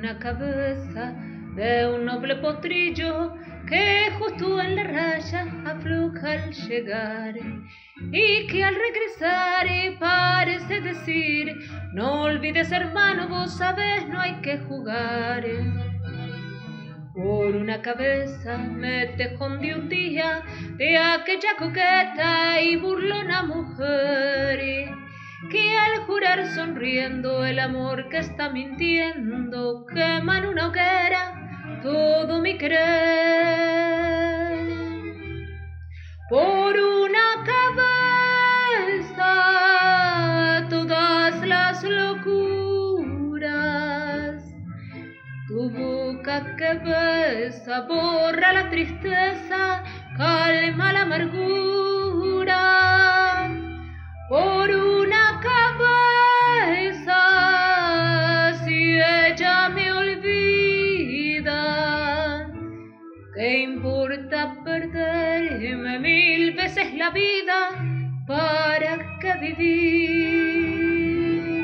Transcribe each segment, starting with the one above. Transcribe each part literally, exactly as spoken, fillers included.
una cabeza de un noble potrillo que justo en la raya afloja al llegar y que al regresar parece decir: no olvides, hermano, vos sabés, no hay que jugar. Por una cabeza me te escondí un día de aquella coqueta y burlona mujer que al jurar sonriendo el amor que está mintiendo quema en una hoguera todo mi querer. Por una cabeza todas las locuras, tu boca que besa borra la tristeza, calma la amargura. Por una cabeza, si ella me olvida, ¿qué importa perderme mil veces la vida? ¿Para qué vivir?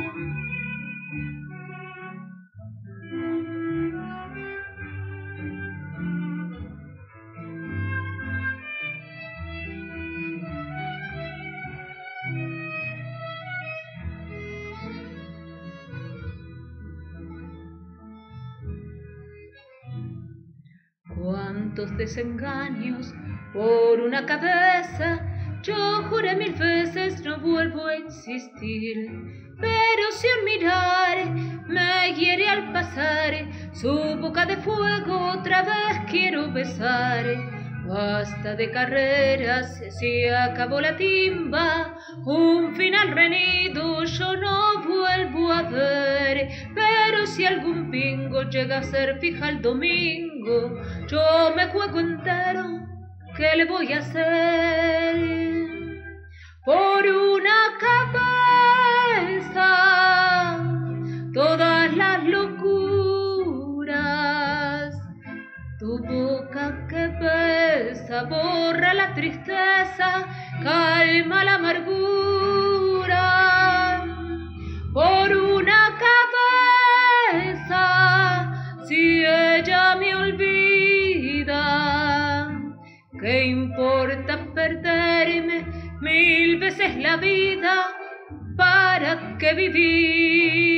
Cuántos desengaños por una cabeza, yo juré mil veces no vuelvo a insistir, pero si al mirar me hiere al pasar su boca de fuego otra vez quiero besar. Basta de carreras, se acabó la timba, un final reñido yo no vuelvo a ver, pero si algún pingo llega a ser fija el domingo, yo me juego entero, ¿qué le voy a hacer? Por una cabeza todas las locuras, tu boca que besa borra la tristeza, calma la amargura. Por una cabeza, si ella me olvida, ¿qué importa perderme mil veces la vida? ¿Para qué vivir?